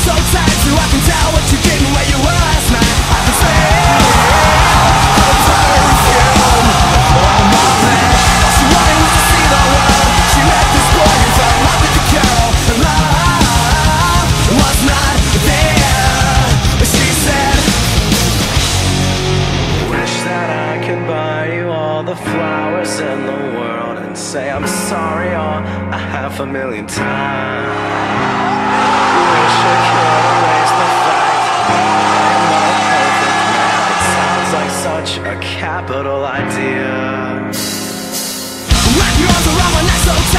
so tight so I can tell what you did and where you were last night. I can smell the perfume on my bed. All she wanted was to see the world. She met this boy who fell in love with the girl, and love was not there. But she said, wish that I could buy you all the flowers in the world and say I'm sorry or a 500,000 times. Wish I could erase the fact I'm not a perfect man. It sounds like such a capital idea. Wrap your arms around my neck so tight.